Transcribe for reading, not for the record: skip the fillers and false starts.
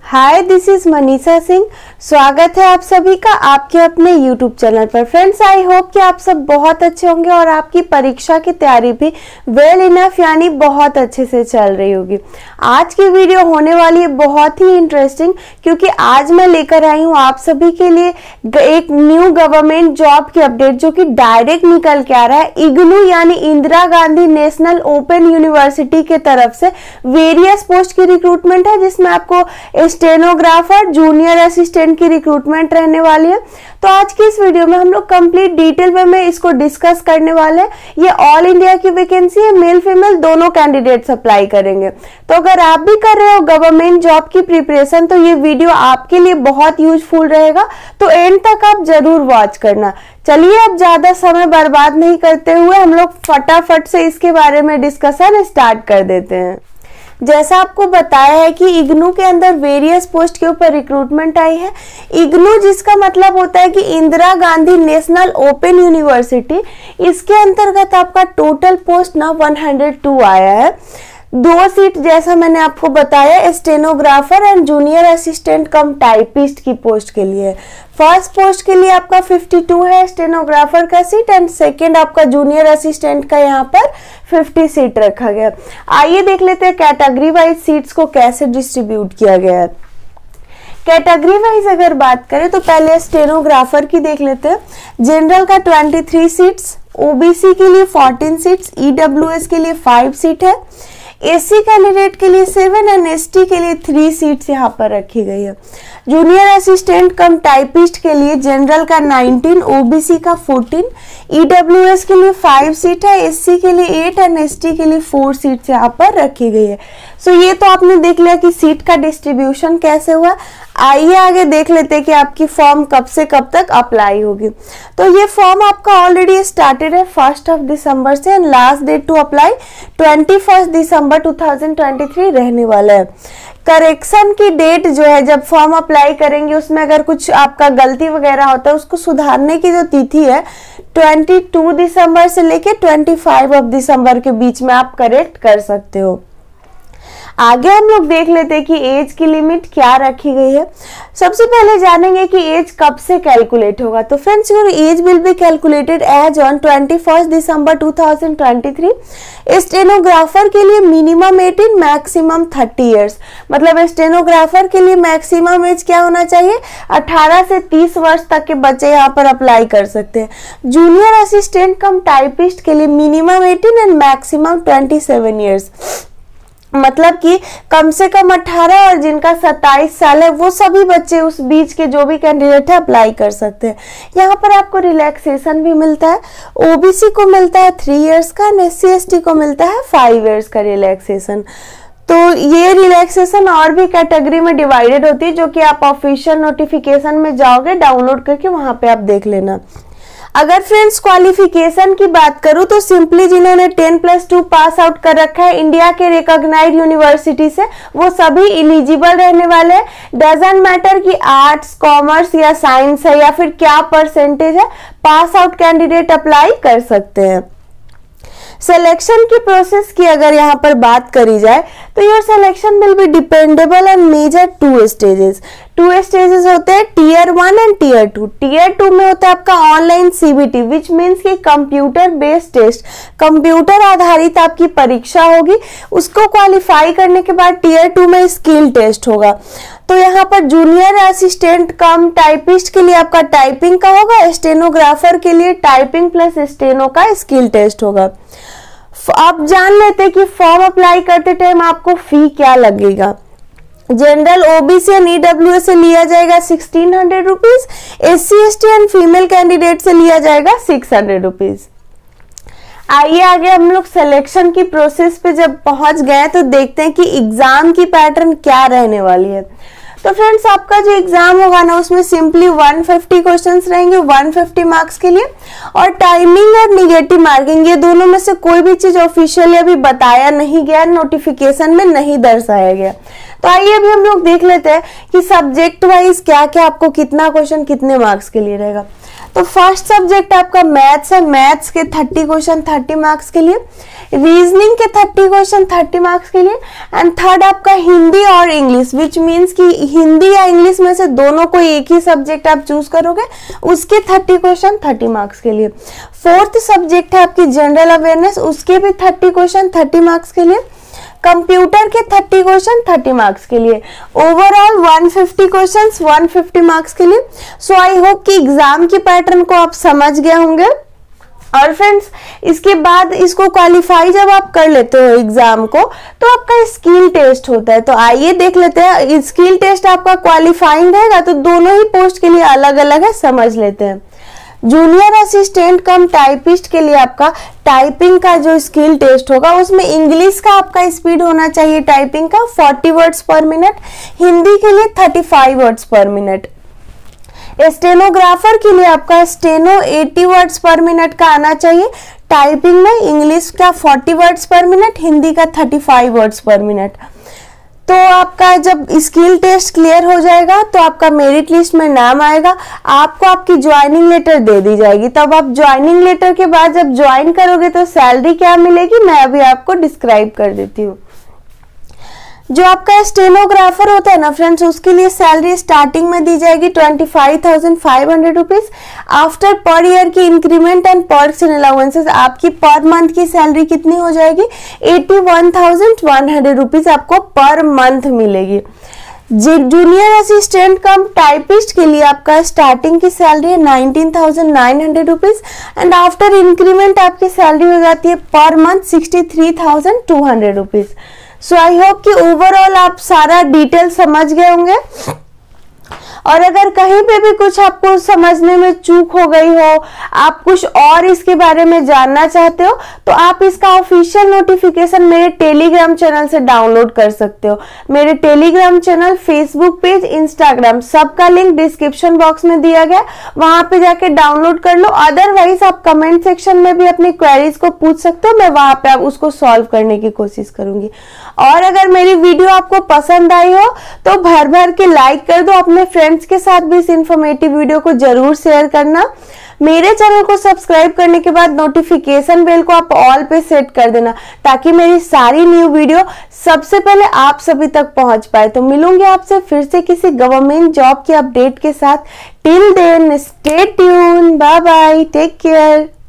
Hi, this is Manisha Singh. स्वागत है आप सभी का आपके अपने यूट्यूब चैनल पर। फ्रेंड्स, आई होप कि आप सब बहुत अच्छे होंगे और आपकी परीक्षा की तैयारी भी वेल इनफ यानी बहुत अच्छे से चल रही होगी। आज की वीडियो होने वाली है बहुत ही इंटरेस्टिंग, क्योंकि आज मैं लेकर आई हूँ आप सभी के लिए एक न्यू गवर्नमेंट जॉब की अपडेट, जो कि डायरेक्ट निकल के आ रहा है इग्नू यानी Indira Gandhi national open university के तरफ से। वेरियस पोस्ट की रिक्रूटमेंट है, जिसमें आपको स्टेनोग्राफर, जूनियर असिस्टेंट की रिक्रूटमेंट रहने वाली है। तो आज की इस वीडियो में हम लोग कंप्लीट डिटेल में इसको डिस्कस करने वाले हैं। ये ऑल इंडिया की वैकेंसी है, मेल फीमेल दोनों कैंडिडेट्स अप्लाई करेंगे। तो अगर आप भी कर रहे हो गवर्नमेंट जॉब की प्रिपरेशन, तो ये वीडियो आपके लिए बहुत यूजफुल रहेगा, तो एंड तक आप जरूर वॉच करना। चलिए, अब ज्यादा समय बर्बाद नहीं करते हुए हम लोग फटाफट से इसके बारे में डिस्कशन स्टार्ट कर देते हैं। जैसा आपको बताया है कि इग्नू के अंदर वेरियस पोस्ट के ऊपर रिक्रूटमेंट आई है। इग्नू जिसका मतलब होता है कि Indira Gandhi national open university, इसके अंतर्गत आपका टोटल पोस्ट ना 102 आया है। 2 सीट जैसा मैंने आपको बताया stenographer and junior assistant cum typist की पोस्ट के लिए। फर्स्ट पोस्ट के लिए आपका 52 है स्टेनोग्राफर का सीट, एंड सेकंड आपका जूनियर असिस्टेंट का यहाँ पर 50 सीट रखा गया। आइए देख लेते हैं कैटेगरी वाइज सीट्स को कैसे डिस्ट्रीब्यूट किया गया है। कैटेगरी वाइज अगर बात करें तो पहले स्टेनोग्राफर की देख लेते हैं। जनरल का 23 सीट्स, ओबीसी के लिए 14 सीट्स, ईडब्ल्यूएस के लिए 5 सीट है, एससी कैंडिडेट के लिए 7 एंड एसटी के लिए 3 सीट्स यहाँ पर रखी गई है। जूनियर असिस्टेंट कम टाइपिस्ट के लिए जनरल का 19, ओबीसी का 14, ईडब्ल्यूएस के लिए 5 सीट है, एससी के लिए 8 एंड एसटी के लिए 4 सीट्स यहाँ पर रखी गई है। सो ये तो आपने देख लिया कि सीट का डिस्ट्रीब्यूशन कैसे हुआ। आइए आगे देख लेते हैं कि आपकी फॉर्म कब से कब तक अप्लाई होगी। तो ये फॉर्म आपका ऑलरेडी स्टार्टेड है 1 दिसंबर से, and last date to apply 21 दिसंबर 2023 रहने वाला है। करेक्शन की डेट जो है, जब फॉर्म अप्लाई करेंगे उसमें अगर कुछ आपका गलती वगैरह होता है, उसको सुधारने की जो तिथि है 22 दिसंबर से लेके 25 दिसंबर के बीच में आप करेक्ट कर सकते हो। आगे हम लोग देख लेते हैं कि एज की लिमिट क्या रखी गई है। सबसे पहले जानेंगे कि एज कब से कैलकुलेट होगा। तो friends, your age will be calculated as on 21 December 2023। Stenographer के लिए मिनिमम 18, मैक्सिमम 30 इयर्स। मतलब स्टेनोग्राफर के लिए मैक्सिमम एज क्या होना चाहिए, 18 से 30 वर्ष तक के बच्चे यहाँ पर अप्लाई कर सकते हैं। जूनियर असिस्टेंट कम टाइपिस्ट के लिए मिनिमम 18 एंड मैक्सिमम 27 इयर्स। मतलब कि कम से कम 18 और जिनका 27 साल है वो सभी बच्चे, उस बीच के जो भी कैंडिडेट है अप्लाई कर सकते हैं। यहाँ पर आपको रिलैक्सेशन भी मिलता है। ओबीसी को मिलता है 3 इयर्स का, एससी एसटी को मिलता है 5 इयर्स का रिलैक्सेशन। तो ये रिलैक्सेशन और भी कैटेगरी में डिवाइडेड होती है, जो कि आप ऑफिशियल नोटिफिकेशन में जाओगे डाउनलोड करके, वहां पे आप देख लेना। अगर फ्रेंड्स क्वालिफिकेशन की बात करूं तो सिंपली जिन्होंने 10+2 पास आउट कर रखा है इंडिया के रिकॉग्नाइज्ड यूनिवर्सिटी से, वो सभी एलिजिबल रहने वाले हैं। डजंट मैटर कि आर्ट्स, कॉमर्स या साइंस है या फिर क्या परसेंटेज है, पास आउट कैंडिडेट अप्लाई कर सकते हैं। सिलेक्शन की प्रोसेस की अगर यहाँ पर बात करी जाए तो your selection will be dependable on major 2 stages. 2 stages होते हैं, टीयर 1 एंड टीयर 2। टीयर 2 में होता है आपका ऑनलाइन सीबीटी, विच मीन्स कि कंप्यूटर बेस्ड टेस्ट, कंप्यूटर आधारित आपकी परीक्षा होगी। उसको क्वालिफाई करने के बाद टीयर 2 में स्किल टेस्ट होगा। तो यहाँ पर जूनियर असिस्टेंट कम टाइपिस्ट के लिए आपका टाइपिंग का होगा, स्टेनोग्राफर के लिए टाइपिंग प्लस स्टेनो का स्किल टेस्ट होगा। आप जान लेते हैं कि फॉर्म अप्लाई करते टाइम आपको फी क्या लगेगा। जनरल, ओबीसी एंड ईडब्ल्यूएस से लिया जाएगा 1600 rupees, SC ST and female candidate से लिया जाएगा 600 रुपीज। आइए आगे हम लोग सिलेक्शन की प्रोसेस पे जब पहुंच गए तो देखते हैं कि एग्जाम की पैटर्न क्या रहने वाली है। तो फ्रेंड्स, आपका जो एग्जाम होगा ना, उसमें सिंपली 150 क्वेश्चंस रहेंगे 150 मार्क्स के लिए, और टाइमिंग और निगेटिव मार्किंग, ये दोनों में से कोई भी चीज ऑफिशियली अभी बताया नहीं गया, नोटिफिकेशन में नहीं दर्शाया गया। तो आइए अभी हम लोग देख लेते हैं कि सब्जेक्ट वाइज क्या क्या आपको कितना क्वेश्चन कितने मार्क्स के लिए रहेगा। तो फर्स्ट सब्जेक्ट आपका मैथ्स है। मैथ्स के 30 क्वेश्चन 30 मार्क्स के लिए। रीजनिंग के 30 क्वेश्चन 30 मार्क्स के लिए। एंड थर्ड आपका हिंदी और इंग्लिश, विच मीन्स कि हिंदी या इंग्लिश में से दोनों कोई एक ही सब्जेक्ट आप चूज करोगे, उसके 30 क्वेश्चन 30 मार्क्स के लिए। फोर्थ सब्जेक्ट है आपकी जनरल अवेयरनेस, उसके भी 30 क्वेश्चन 30 मार्क्स के लिए। कंप्यूटर के 30 क्वेश्चन 30 मार्क्स के लिए। ओवरऑल 150 क्वेश्चंस 150 मार्क्स के लिए। सो आई होप कि एग्जाम की पैटर्न को आप समझ गए होंगे। और फ्रेंड्स, इसके बाद इसको क्वालिफाई जब आप कर लेते हो एग्जाम को, तो आपका स्किल टेस्ट होता है। तो आइए देख लेते हैं, स्किल टेस्ट आपका क्वालिफाइंग रहेगा तो दोनों ही पोस्ट के लिए अलग अलग है, समझ लेते हैं। जूनियर असिस्टेंट कम टाइपिस्ट के लिए आपका टाइपिंग का जो स्किल टेस्ट होगा, उसमें इंग्लिश का आपका स्पीड होना चाहिए टाइपिंग का 40 वर्ड्स पर मिनट, हिंदी के लिए 35 वर्ड्स पर मिनट। स्टेनोग्राफर के लिए आपका स्टेनो 80 वर्ड्स पर मिनट का आना चाहिए टाइपिंग में, इंग्लिश का 40 वर्ड्स पर मिनट, हिंदी का 35 वर्ड्स पर मिनट। तो आपका जब स्किल टेस्ट क्लियर हो जाएगा तो आपका मेरिट लिस्ट में नाम आएगा, आपको आपकी ज्वाइनिंग लेटर दे दी जाएगी। तब आप ज्वाइनिंग लेटर के बाद जब ज्वाइन करोगे तो सैलरी क्या मिलेगी मैं अभी आपको डिस्क्राइब कर देती हूँ। जो आपका स्टेनोग्राफर होता है ना फ्रेंड्स, उसके लिए सैलरी स्टार्टिंग में दी जाएगी 25,500 रुपीज। आफ्टर पर ईयर की increment and perks and allowances आपकी पर मंथ की सैलरी कितनी हो जाएगी 81,100 रुपीज आपको पर मंथ मिलेगी। जूनियर असिस्टेंट कम टाइपिस्ट के लिए आपका स्टार्टिंग की सैलरी है 19,900 रुपीज एंड आफ्टर इंक्रीमेंट आपकी सैलरी हो जाती है per month 63,200 rupees. So I hope कि ओवरऑल आप सारा डिटेल समझ गए होंगे। और अगर कहीं पे भी कुछ आपको समझने में चूक हो गई हो, आप कुछ और इसके बारे में जानना चाहते हो, तो आप इसका ऑफिशियल नोटिफिकेशन मेरे टेलीग्राम चैनल से डाउनलोड कर सकते हो। मेरे Telegram channel, Facebook page, Instagram सबका लिंक डिस्क्रिप्शन बॉक्स में दिया गया, वहां पे जाके डाउनलोड कर लो। अदरवाइज आप कमेंट सेक्शन में भी अपनी क्वेरीज को पूछ सकते हो, मैं वहां पे आप उसको सॉल्व करने की कोशिश करूंगी। और अगर मेरी वीडियो आपको पसंद आई हो तो भर भर के लाइक कर दो, अपने फ्रेंड्स के साथ भी इस इंफॉर्मेटिव वीडियो को जरूर शेयर करना। मेरे चैनल को सब्सक्राइब करने के बाद नोटिफिकेशन बेल को आप ऑल पे सेट कर देना, ताकि मेरी सारी न्यू वीडियो सबसे पहले आप सभी तक पहुंच पाए। तो मिलूंगी आपसे फिर से किसी गवर्नमेंट जॉब के अपडेट के साथ। Till then stay tuned, bye bye, take care.